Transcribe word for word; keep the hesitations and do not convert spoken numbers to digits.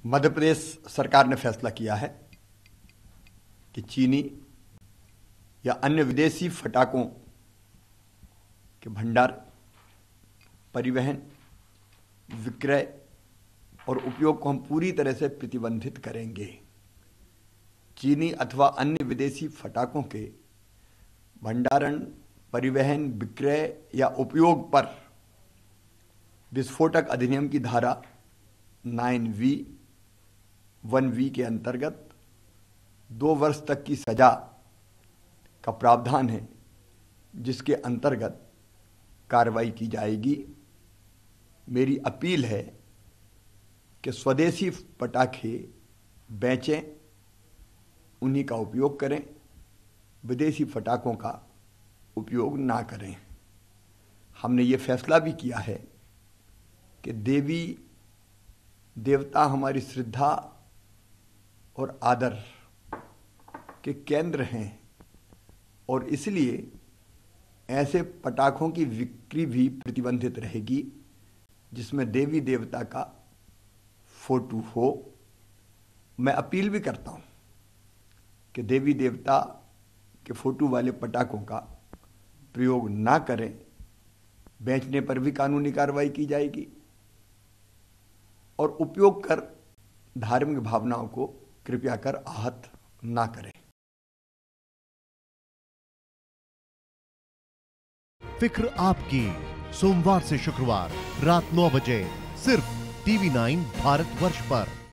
मध्य प्रदेश सरकार ने फैसला किया है कि चीनी या अन्य विदेशी फटाकों के भंडार, परिवहन, विक्रय और उपयोग को हम पूरी तरह से प्रतिबंधित करेंगे। चीनी अथवा अन्य विदेशी फटाकों के भंडारण, परिवहन, विक्रय या उपयोग पर विस्फोटक अधिनियम की धारा नाइन वी वन वी के अंतर्गत दो वर्ष तक की सजा का प्रावधान है, जिसके अंतर्गत कार्रवाई की जाएगी। मेरी अपील है कि स्वदेशी पटाखे बेचें, उन्हीं का उपयोग करें, विदेशी पटाखों का उपयोग ना करें। हमने ये फैसला भी किया है कि देवी देवता हमारी श्रद्धा और आदर के केंद्र हैं और इसलिए ऐसे पटाखों की बिक्री भी प्रतिबंधित रहेगी जिसमें देवी देवता का फोटो हो। मैं अपील भी करता हूं कि देवी देवता के फोटो वाले पटाखों का प्रयोग ना करें। बेचने पर भी कानूनी कार्रवाई की जाएगी और उपयोग कर धार्मिक भावनाओं को कृपया कर आहत ना करें। फिक्र आपकी, सोमवार से शुक्रवार रात नौ बजे सिर्फ टीवी नाइन भारतवर्ष पर।